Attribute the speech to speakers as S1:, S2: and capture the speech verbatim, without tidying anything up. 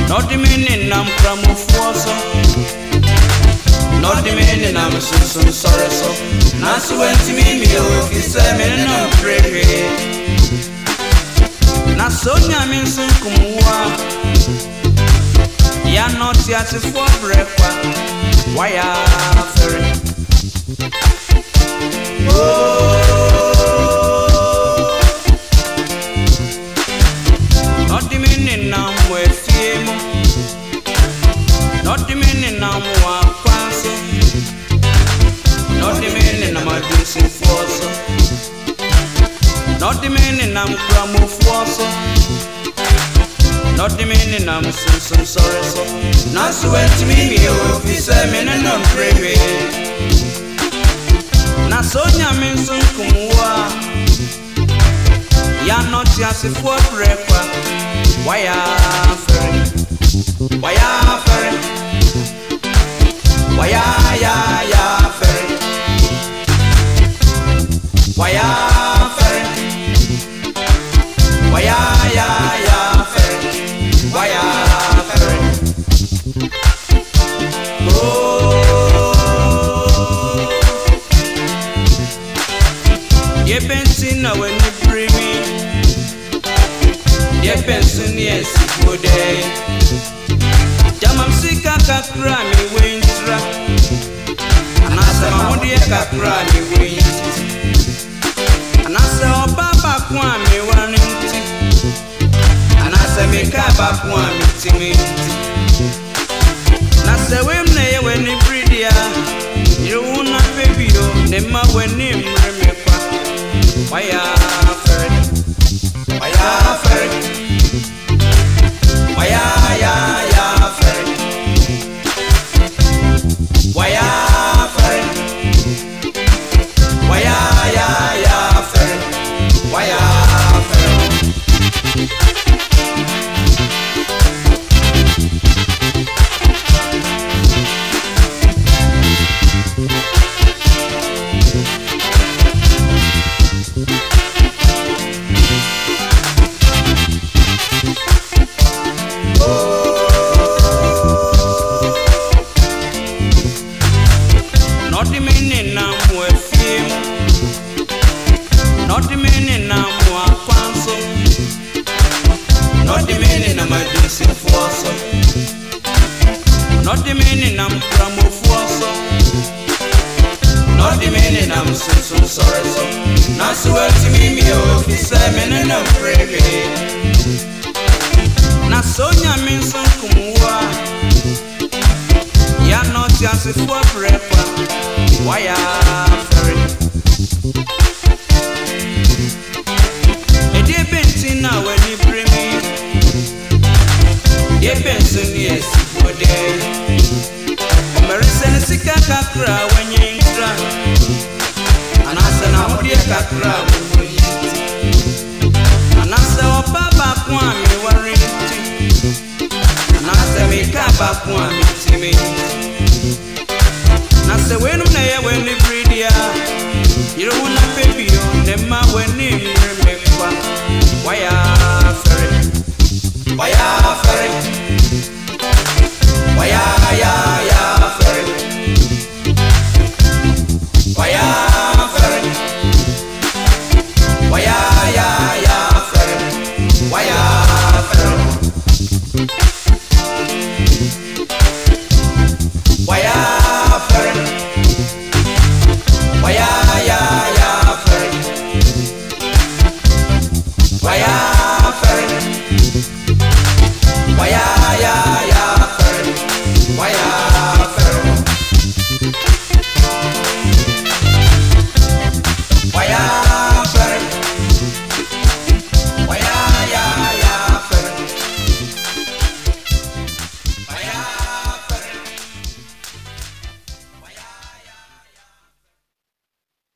S1: Not the meaning I'm from Forso. Not the meaning I'm so so sorry so. Now so when to me me if you say me no pray. Now so nyamin sun kumwa. Ya not yet for breakfast. Why are ferry? Oh. Not the meaning I'm with him. Not the meaning I'm one fancy. Not the meaning I'm a decent force. Not the meaning I'm grammar force. Not the meaning I'm so so sorry so. Now so when to me if you say me no pray. Now so nyamin sun kumwa. Ya not just for breakfast. Why are ferry? Why are ferry? Why are ya ya ferry? Why are ferry? Why are ya ya ferry? Why are ferry? Oh, ye been when you bring me. Ye pension yes good day. Jamam sika kakra mi wintra. Anasa mahodi kakra mi wintra. Anasa obaba kwa mi waninti. Anasa mekaba kwa mi timinti. Nasa wemne ye weni bridia. Yuna baby yo nema weni mremekwa. Waya ferry. Waya ferry. Waya ya ya ferry. Waya ferry. Waya ya ya ferry. Waya ferry. Not the meaning I'm from Forso. Not the meaning I'm so so sorry so. Now so well to me me if you say me no pray. Now so nyamin sun kumwa. Ya not just for breakfast. Why are ferry? E dey bentin na when you bring me. Ye pension yes good day. Omerisen sika kakra when you intra. Anasa na hodi kakra when you intra. Anasa obaba kwa mi warinti. Anasa mekaba kwa mi timinti. Nasa wenu na ye weni bridia. You don't wanna baby yo nema weni mremekwa. Why are ferry? Why are ferry?